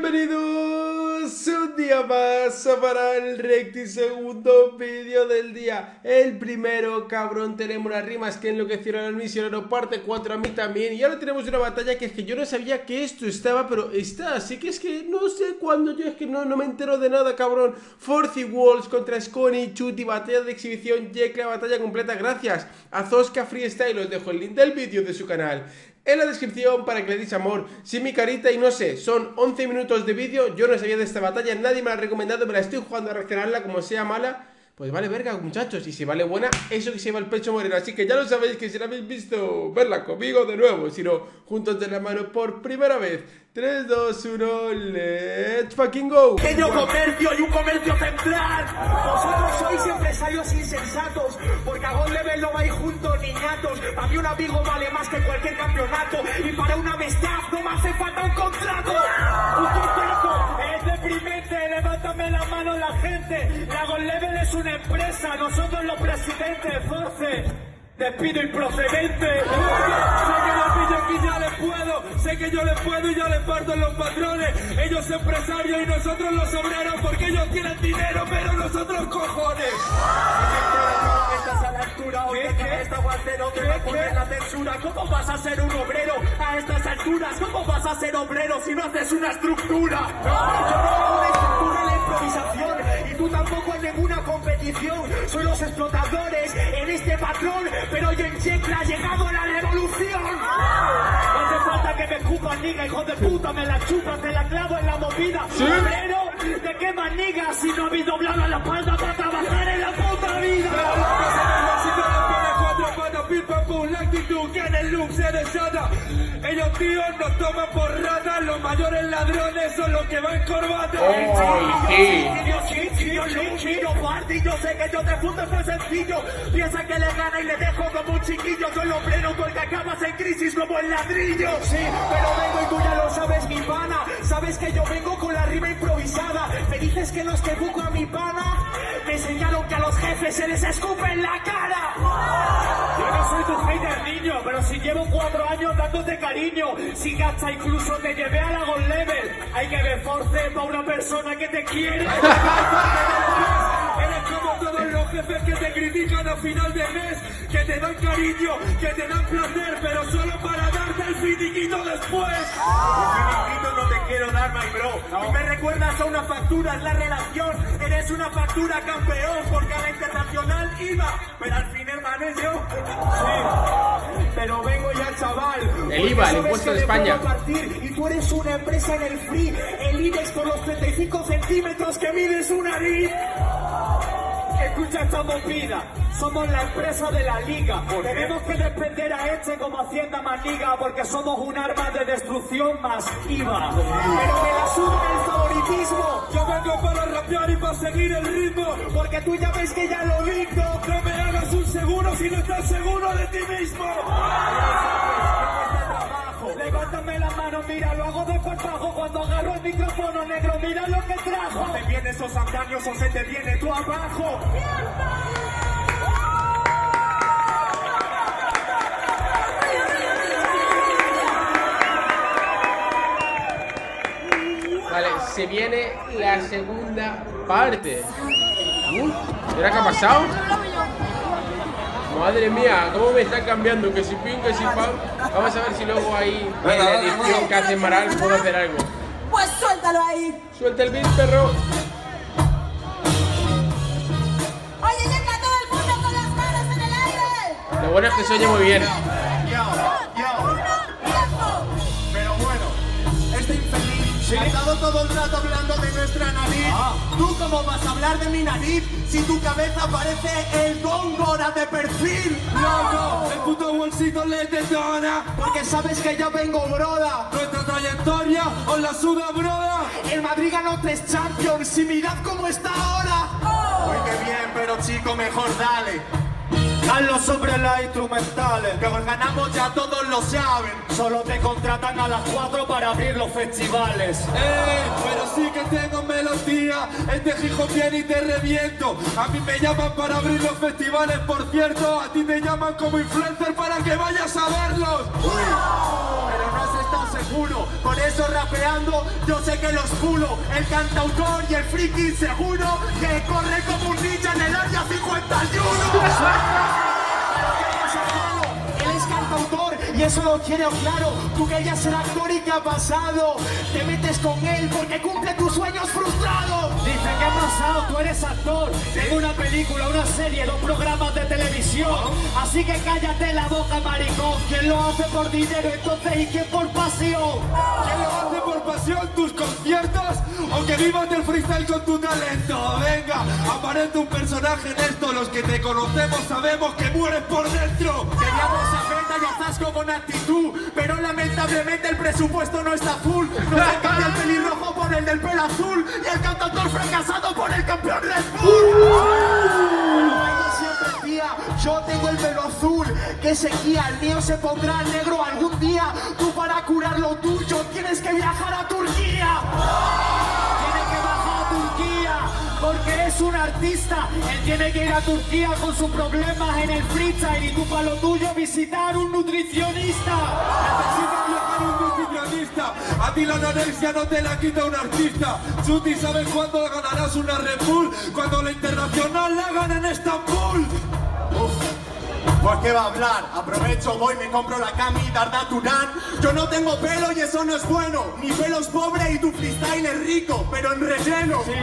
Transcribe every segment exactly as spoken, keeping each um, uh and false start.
Bienvenidos un día más a para el recti segundo vídeo del día. El primero, cabrón, tenemos las rimas que enloquecieron al misionero, parte cuatro a mí también. Y ahora tenemos una batalla que es que yo no sabía que esto estaba, pero está. Así que es que no sé cuándo, yo es que no, no me entero de nada, cabrón. Forcy Walls contra Scony, Chuti, batalla de exhibición, Jekla, batalla completa. Gracias a Zoska Freestyle, os dejo el link del vídeo de su canal en la descripción para que le deis amor. Sin mi carita y no sé, son once minutos de vídeo. Yo no sabía de esta batalla, nadie me la ha recomendado, me la estoy jugando a reaccionarla. Como sea mala, pues vale verga, muchachos. Y si vale buena, eso que se lleva el pecho moreno. Así que ya lo sabéis, que si la habéis visto, verla conmigo de nuevo, si no, juntos de la mano por primera vez. Tres, dos, uno, let's fucking go. Pequeño comercio y un comercio central. Vosotros sois empresarios insensatos, porque a God Level no vais juntos, niñatos. A mí un amigo vale más que cualquier campeonato, y para una amistad no me hace falta un contrato. Un contrato es deprimente, levántame la mano la gente. La God Level es una empresa, nosotros los presidentes. Force, despido improcedente. Sé que los pillo aquí ya les puedo, sé que yo les puedo y ya les parto en los patrones. Ellos empresarios y nosotros los obreros, porque ellos tienen dinero pero nosotros cojones. Estás a la altura, oye, que esta guantero te va a poner la censura. ¿Cómo vas a ser un obrero a estas alturas? ¿Cómo vas a ser obrero si no haces una estructura? No, yo no hago una estructura en la improvisación, y tú tampoco en ninguna competición. Soy los explotadores en este patrón, pero hoy en Jekla ha llegado la revolución. No hace falta que me escupan, niga, hijo de puta, me la chupas, te la clavo en la movida. ¿Sí? Pero, ¿de qué más, niga, si no habéis doblado a la espalda para trabajar en la puta vida? La actitud que en el look se desata. Ellos tíos nos toman por ratas, los mayores ladrones son los que van corbata. Oh, sí. Yo sé que yo te fundo, fue sencillo. Piensa que le gana y le dejo como un chiquillo. Soy lo pleno porque acabas en crisis como el ladrillo. Sí, pero vengo y tú ya lo sabes, mi pana. Sabes que yo vengo con la rima improvisada. Me dices que los que busco a mi pana me enseñaron que a los jefes se les escupe en la cara. Yo no soy tu hater, niño, pero si llevo cuatro años dándote cariño, si gacha incluso te llevé a la God Level. Hay que ver Force para una persona que te quiere. Eres como todos los jefes que te critican a final de mes, que te dan cariño, que te dan placer, pero solo para darte el finiquito después. El finiquito no te quiero dar, my bro. No. Me recuerdas a una factura, es la relación. Eres una factura, campeón, porque a la internacional iba, pero al fin hermano yo. Sí, pero vengo ya, chaval. El I V A, el impuesto de España. Partir, y tú eres una empresa en el free. El IBEX por los treinta y cinco centímetros que mide su nariz. Escucha esta movida, somos la empresa de la liga. Tenemos que defender a este como Hacienda más liga, porque somos un arma de destrucción más I V A. Pero me la sube el favoritismo. Yo vengo para rapear y para seguir el ritmo, porque tú ya ves que ya lo dicto. No me hagas un seguro si no estás seguro de ti mismo. Levántame la mano, mira, lo hago de portajo. Cuando agarro el micrófono, negro, mira lo que trajo. ¿Te vienen esos andamios o se te viene tú abajo? Vale, se viene la segunda parte. Uy, ¿era qué ha pasado? Madre mía, cómo me está cambiando, que si pin, que si pan. Vamos a ver si luego ahí en la edición que hace Maral puedo hacer algo. Pues suéltalo ahí. Suelta el beat, perro. Oye, llega todo el mundo con las manos en el aire. Lo bueno es que se oye muy bien. Pero bueno, este infeliz se ha estado todo el rato hablando de nuestra nariz. Ah. ¿Tú cómo vas a hablar de mi nariz si tu cabeza parece el Góngora de perfil? Loco, el puto bolsito le detona, porque sabes que ya vengo, broda. Nuestra trayectoria os la suda, broda. El Madrid ganó tres Champions y mirad cómo está ahora. Oh. Muy que bien, pero chico, mejor dale. Hazlo sobre las instrumentales, que os ganamos ya todos lo saben. Solo te contratan a las cuatro para abrir los festivales. Eh, pero sí que tengo melodía. Este hijo viene y te reviento. A mí me llaman para abrir los festivales, por cierto. A ti te llaman como influencer para que vayas a verlos. Uy, pero no se está estás seguro. Por eso rapeando yo sé que los pulo. El cantautor y el friki seguro que corre como un ninja en el área cincuenta y uno. Él es cantautor y eso lo quiero claro. Tú querías ser actor y ¿qué ha pasado? Te metes con él porque cumple tus sueños frustrados. Dice, ¿qué ha pasado? Tú eres actor. Tengo una película, una serie, dos programas de televisión. Así que cállate la boca, maricón. ¿Quién lo hace por dinero entonces y quién por pasión? ¿Quién lo hace por pasión? ¿Tus conciertos? ¿O que vivas del freestyle con tu talento? Venga, aparece un personaje en esto. Los que te conocemos sabemos que mueres por dentro. Queríamos a Venda y a Zasco con actitud, pero lamentablemente el presupuesto no está full. Nos han cambiado el pelirrojo por el del pelo azul y el cantautor fracasado por el campeón Red Bull. Siempre decía, yo tengo el pelo azul, que sequía, el mío se pondrá negro algún día. Tú para curar lo tuyo tienes que viajar a Turquía. Tienes que bajar a Turquía, porque es un artista. Él tiene que ir a Turquía con sus problemas en el freestyle y tú para lo tuyo visitar un nutricionista. Necesitas viajar un nutricionista. A ti la anorexia no te la quita un artista. Chuti, ¿sabes cuándo ganarás una Red Bull? Cuando la internacional la gana en Estambul. Uf. ¿Por qué va a hablar? Aprovecho, voy, me compro la cami, Darda Turán. Yo no tengo pelo y eso no es bueno. Mi pelo es pobre y tu freestyle es rico, pero en relleno. Sí.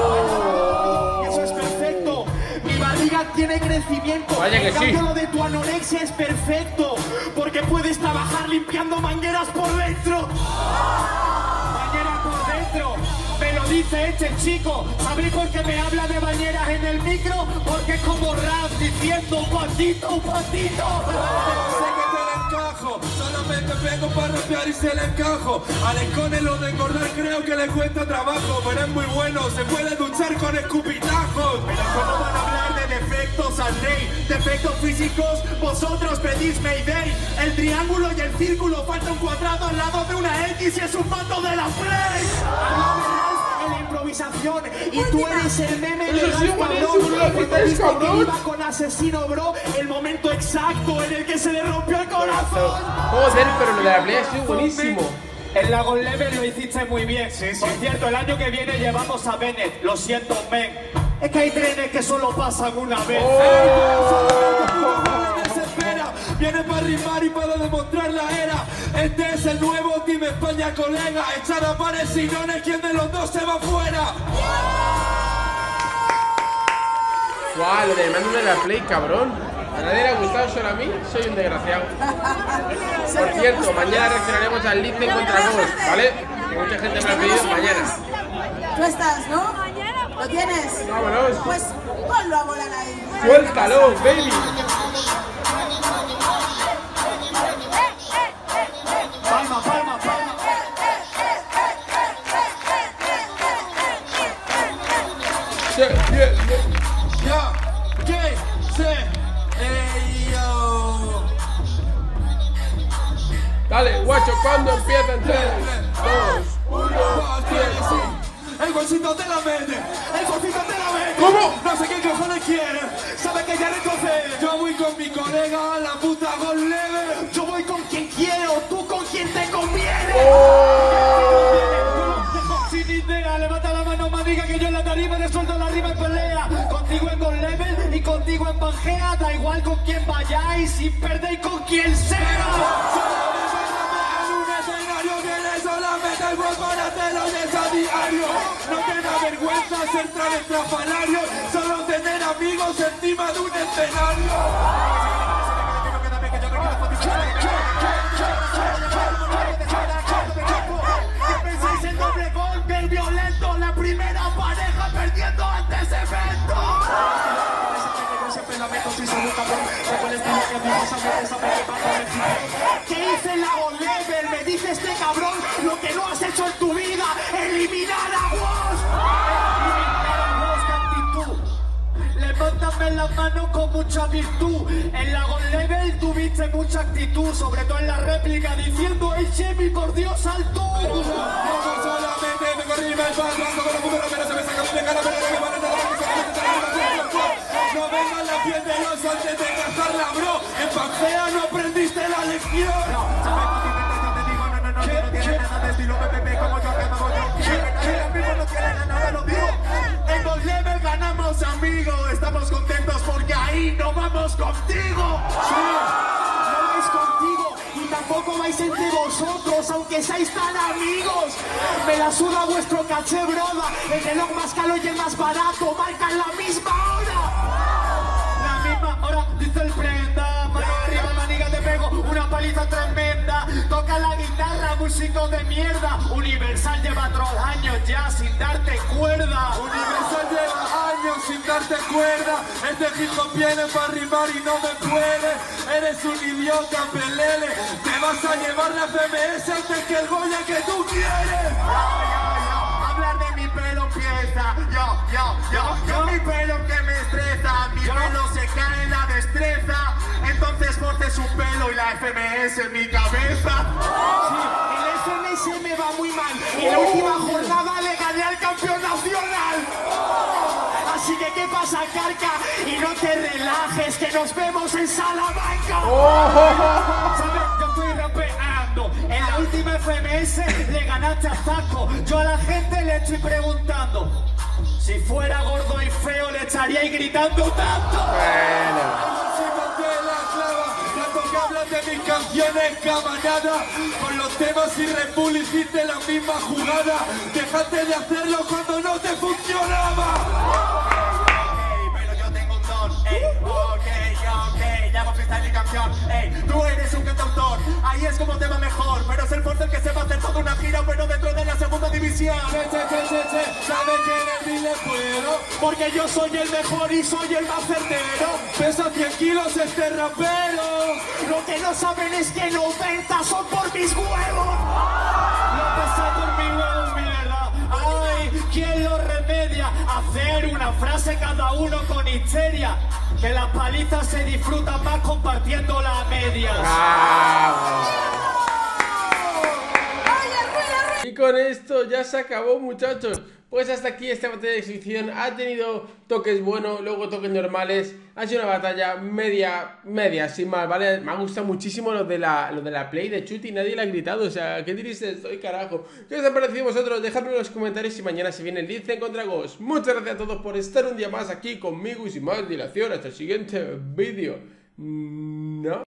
Oh. Eso es perfecto. Mi barriga tiene crecimiento. Vaya que en cambio, sí. Lo de tu anorexia es perfecto, porque puedes trabajar limpiando mangueras por dentro. Mangueras por dentro. Me lo dice este chico. ¿Sabéis por qué me habla de bañeras en el micro? Porque es como rap diciendo un patito, un patito. Sé que te la encajo, solamente pego para rapear y se le encajo. A Lecone lo de engordar creo que le cuesta trabajo, pero es muy bueno, se puede duchar con escupitajos. Pero ¿cómo van a hablar de defectos al rey? Defectos físicos, vosotros pedís Mayday. El triángulo y el círculo, falta un cuadrado al lado de una X y es un mando de la Play. En la improvisación y tú eres el meme de Eso sí, Ralph, buenísimo, cabrón. la puta es Cuando cabrón. iba con Asesino, bro, el momento exacto en el que se le rompió el corazón. Joder, pero lo de la play ha sido buenísimo. En la Gold Level lo hiciste muy bien. Sí, sí. Por cierto, el año que viene llevamos a Bennett. Lo siento, men. Es que hay trenes que solo pasan una vez. Desespera, viene para rimar y para demostrar la era. Este es el nuevo Team España, colega. Echar a pares sinones, ¿quién de los dos se va fuera? Guau, lo del mando de la play, cabrón. A nadie le ha gustado, solo a mí, soy un desgraciado. Por cierto, mañana reaccionaremos al Lipton contra Ghost, ¿vale? Que mucha gente me lo ha pedido mañana. Tú estás, ¿no? ¿Lo tienes? Vámonos. Pues ponlo a volar ahí. Suéltalo, baby. Palma, palma, palma. Sí, bien, bien. Ya, ¿qué? Sí. Ey, yo. Dale, guacho, ¿cuándo empiezan? tres, dos, uno, El bolsito te la vende, el bolsito te la vende. ¿Cómo? No sé qué cojones quiere, sabe que ya retrocede. Yo voy con mi colega a la puta Gold Level. Yo voy con quien quiero, tú con quien te conviene. Sin idea, levanta la mano, más diga que yo en la tarima le suelto la rima en pelea. Contigo en Gold Level y contigo en Pangea. Da igual con quién vayáis, si perdéis con quien sea. Solamente el voz para hacerlo a diario. No te da vergüenza ser entrar en trafalario, solo tener amigos encima de un escenario. ¿Qué pensáis en doble golpe, el violento? La primera pareja perdiendo ante ese evento. ¿Qué hice en la Gold Level? Me dice este cabrón lo que no has hecho en tu vida. Eliminar a Woz. Eliminar a Woz, qué actitud. Levántame la mano con mucha virtud. En la Gold Level tuviste mucha actitud, sobre todo en la réplica diciendo el Chemi, por Dios, al tú. No solamente me corrí el paso, con la puta pero se me saca de cara, pero no me van a dar. No vengas la piel de los antes de gastarla, bro. En Pangea no aprendiste la lección. ¿Qué? estilo P P P como yo que me voy yo. Que ahora mismo no tienen a nada, lo digo. En Gold Level ganamos, amigo. Estamos contentos porque ahí no vamos contigo. Sí, no vais contigo y tampoco vais entre vosotros, aunque seáis tan amigos. Me la suda vuestro caché, broda. El reloj más caro y el más barato marcan la misma hora. La misma hora, dice el prenda. Mano arriba, maniga, te pego una paliza tremenda. Toca la guitarra, músico de mierda. Universal lleva otros años ya sin darte cuerda. Universal lleva años sin darte cuerda. Este hip hop viene para rimar y no me puede. Eres un idiota, pelele. Te vas a llevar la F M S antes que el Goya que tú quieres. Hablar de mi pelo empieza. Yo, yo, yo, yo mi pelo que me estresa. Mi pelo se cae en la destreza. Entonces force su pelo y la F M S en mi cabeza. Sí, el F M S me va muy mal. En la última jornada le gané al campeón nacional. Así que, ¿qué pasa, Carca? Y no te relajes, que nos vemos en Salamanca. ¿Sabes? Yo estoy rapeando. En la última F M S le ganaste a Zaco. Yo a la gente le estoy preguntando. Si fuera gordo y feo le estaríais gritando tanto. Bueno. Que hablan de mis canciones, camarada. Con los temas y Red Bull hiciste la misma jugada. Dejaste de hacerlo cuando no te funcionaba. Ey, pero yo tengo un don. Ey, ok, ok, ya hago freestyle mi canción. Ey, tú eres un cantautor. Ahí es como te va mejor. Pero es el Force el que se va a hacer toda una gira, pero dentro de la segunda división. Che, che, che, che, che. ¿Sabes que en el le puedo? Porque yo soy el mejor y soy el más certero. Pesa cien kilos este rapero. Lo que no saben es que noventa son por mis huevos. No pesa por mi huevo, mierda. Ay, ¿quién lo remedia? Hacer una frase cada uno con histeria. Que las palizas se disfrutan más compartiendo las medias. Y con esto ya se acabó, muchachos. Pues hasta aquí esta batalla de exhibición. Ha tenido toques buenos, luego toques normales. Ha sido una batalla media, media, sin más, ¿vale? Me ha gustado muchísimo lo de la, lo de la play de Chuti. Nadie le ha gritado, o sea, ¿qué diréis de esto? ¡Ay, carajo! ¿Qué os ha parecido vosotros? Dejadme en los comentarios si mañana se viene el Lince contra Ghost. Muchas gracias a todos por estar un día más aquí conmigo y sin más dilación. Hasta el siguiente vídeo. ¿No?